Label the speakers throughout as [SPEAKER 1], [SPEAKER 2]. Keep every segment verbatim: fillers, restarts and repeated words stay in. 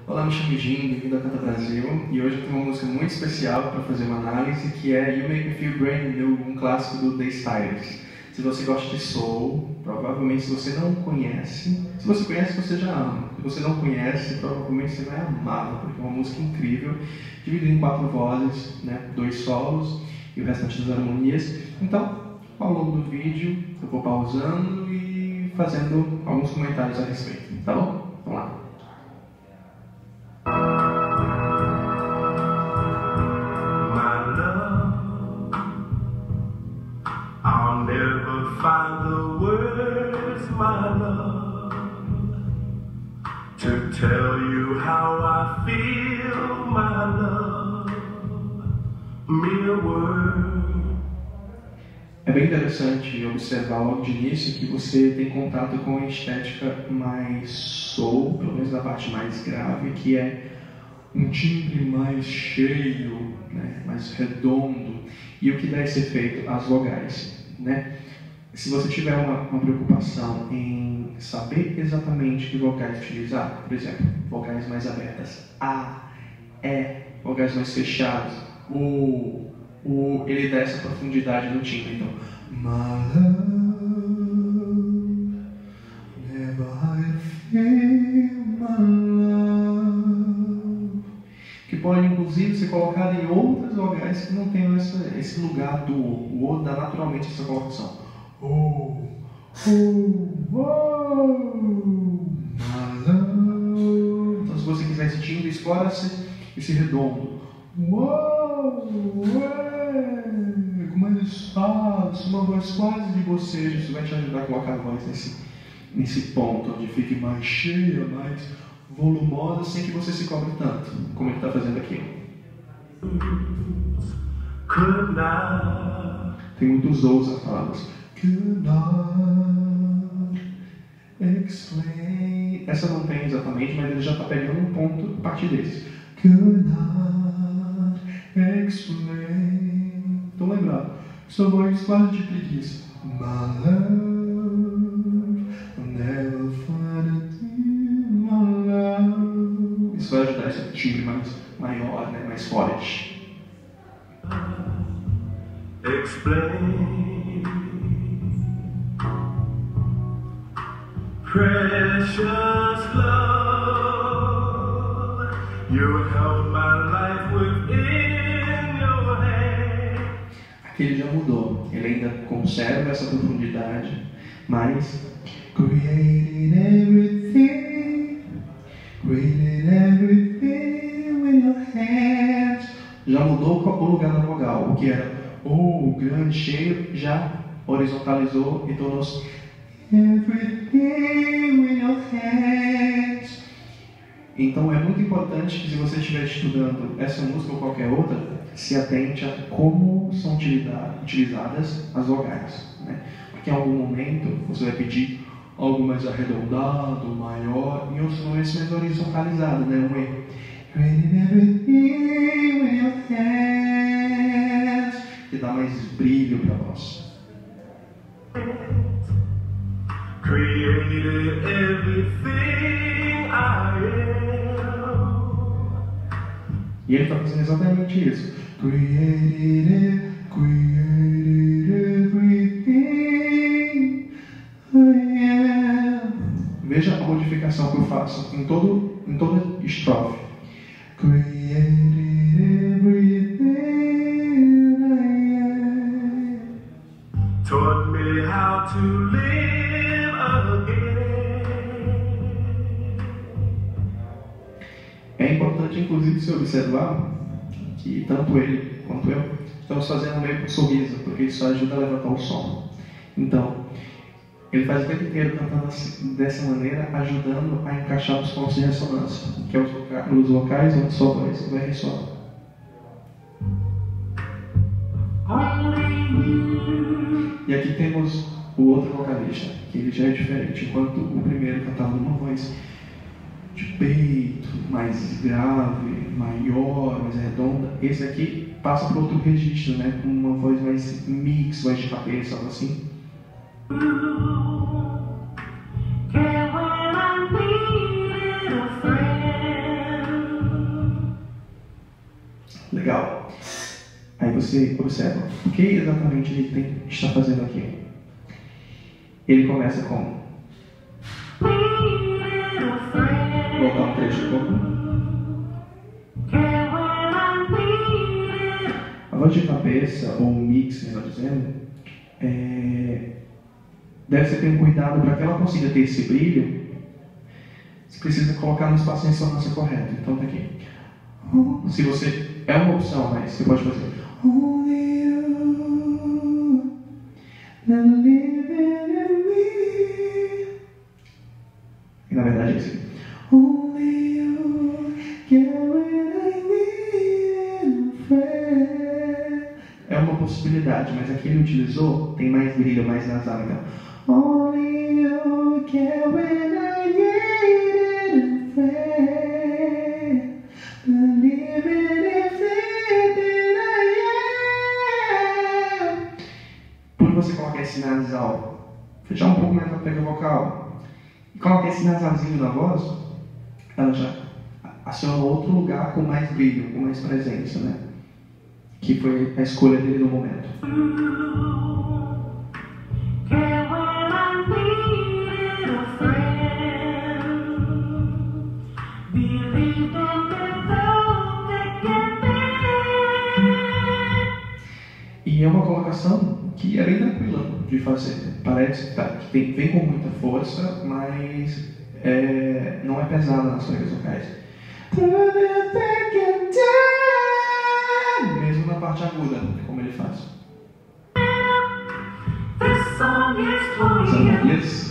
[SPEAKER 1] Olá, me chamo Jim, bem-vindo ao Canta Brasil, e hoje eu tenho uma música muito especial para fazer uma análise, que é You Make Me Feel Brand New, um clássico do The Stylers. Se você gosta de soul, provavelmente se você não conhece, se você conhece você já ama, se você não conhece, provavelmente você vai amar, porque é uma música incrível, dividida em quatro vozes, né, dois solos e o restante das harmonias. Então, ao longo do vídeo, eu vou pausando e fazendo alguns comentários a respeito, tá bom? Vamos lá.
[SPEAKER 2] I'll never find the words, my love, to tell you how I feel, my love, mere word.
[SPEAKER 1] É bem interessante observar logo de início que você tem contato com a estética mais soul, pelo menos da parte mais grave, que é um timbre mais cheio, né, mais redondo, e o que dá esse efeito? As vogais, né? Se você tiver uma, uma preocupação em saber exatamente que vogais utilizar, por exemplo, vogais mais abertas, A, E, vogais mais fechadas, O, O, ele dá essa profundidade no timbre. Então, my love, never I feel my love, que pode inclusive ser colocado em outras vogais que não tem essa, esse lugar do O. O O dá naturalmente essa colocação. Oh, oh, oh, my love. Então, se você quiser esse timbre, explora esse, esse redondo. Uou, ué, com mais espaço, uma voz quase de bocejo. Isso vai te ajudar a colocar a voz nesse, nesse ponto, onde fique mais cheia, mais volumosa, sem que você se cobre tanto, como ele está fazendo aqui. Tem muitos O's nas palavras. Could not explain. Essa não tem exatamente, mas ele já está pegando um ponto a partir desse. Could not explain. Então lembrado, sua voz quase de preguiça. My love, I'll never find it in my love. Isso vai ajudar esse timbre mais maior, né, mais forte.
[SPEAKER 2] Explain. Precious love, you held my life within your hand.
[SPEAKER 1] Aqui ele já mudou, ele ainda conserva essa profundidade, mas created everything, created everything with your hands. Já mudou o lugar da vogal, o que era o grande, cheio, já horizontalizou e tornou-se everything with your hands. Então é muito importante que, se você estiver estudando essa música ou qualquer outra, se atente a como são utilizadas as vogais, né? Porque em algum momento você vai pedir algo mais arredondado, maior, e em outros momentos mais horizontalizado, né? Um E. Creating everything with your hands, que dá mais brilho para a voz.
[SPEAKER 2] Created everything I am.
[SPEAKER 1] E ele está fazendo exatamente isso. Created, created everything I am. Veja a modificação que eu faço em, todo, em toda estrofe. Created everything I am.
[SPEAKER 2] Taught me how to live again.
[SPEAKER 1] É importante, inclusive, se observar que tanto ele quanto eu estamos fazendo meio com um sorriso, porque isso ajuda a levantar o som. Então, ele faz o tempo inteiro cantando assim, dessa maneira, ajudando a encaixar os pontos de ressonância, que é os vocais, os vocais onde sua voz vai ressoar. E aqui temos o outro vocalista, que ele já é diferente. Enquanto o primeiro cantava numa voz de peito, mais grave, maior, mais redonda, esse aqui passa para outro registro, né, com uma voz mais mix, voz de cabeça, algo assim. legal. Aí você observa, o que exatamente ele tem, está fazendo aqui? Ele começa com... Voltar um trecho de pouco. A voz de cabeça, ou mix, melhor dizendo, é... deve ser ter um cuidado para que ela consiga ter esse brilho. Você precisa colocar no espaço de ressonância correto. Então tá aqui. Se você... É uma opção, mas você pode fazer. Only you, living in me. E na verdade é assim. Only you, get when I need a friend. É uma possibilidade, mas aqui ele utilizou, tem mais brilho, mais nasal. Então. Only you, get when I need a friend. Living você coloca esse nasal, fechar um pouco mais a pega vocal, e coloca esse nasalzinho na voz, ela já aciona outro lugar com mais brilho, com mais presença, né? Que foi a escolha dele no momento. E é uma colocação que é bem tranquila de fazer. Parece tá, que tem, vem com muita força, mas é, não é pesada nas pregas vocais. Mesmo na parte aguda, como ele faz. São Marias.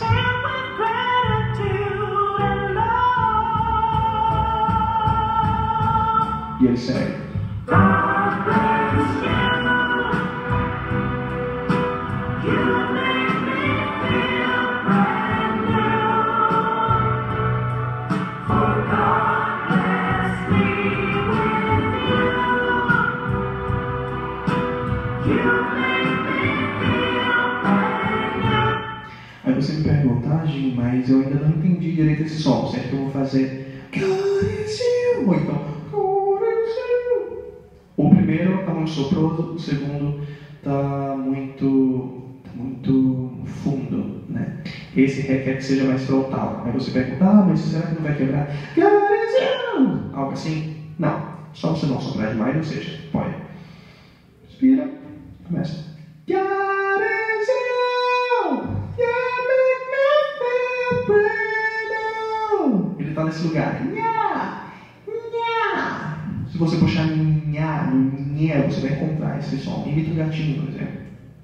[SPEAKER 1] E ele segue. Aí você me pergunta, ah, Gil, mas eu ainda não entendi direito esse som, certo? Que eu vou fazer ou então o primeiro está muito soproso, o segundo está muito, tá muito fundo, né? Esse requer que seja mais frontal. Aí você pergunta, ah, mas será que não vai quebrar? Algo assim? Não, só você não soprar demais, ou seja, pode. Respira, começa. Ele está nesse lugar. Se você puxar nha, no nha, você vai encontrar esse som. Imita o gatinho, por exemplo.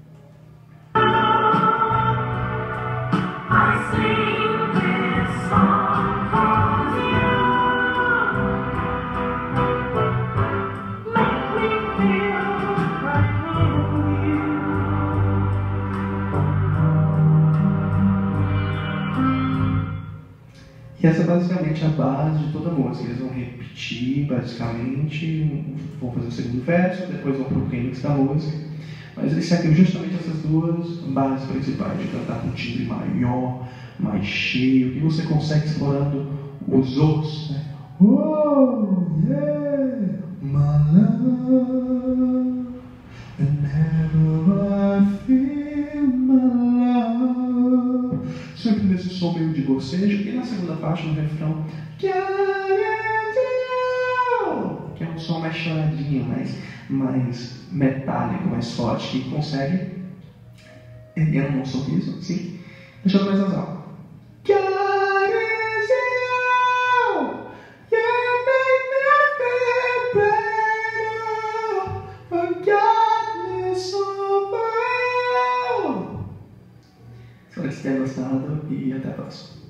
[SPEAKER 1] E essa é basicamente a base de toda a música. Eles vão repetir, basicamente, vão fazer o segundo verso, depois vão para o remix da música. Mas eles seguem justamente essas duas bases principais, de cantar com um timbre maior, mais cheio, que você consegue explorando os os, né? Oh, yeah, my love, whenever I feel my love. Sempre nesse som meio de bocejo, e na segunda parte, no refrão, que é um som mais choradinho, mais, mais metálico, mais forte, que consegue erguer um sorriso, assim, deixando mais nasal. Espero que você tenha gostado e até a próxima.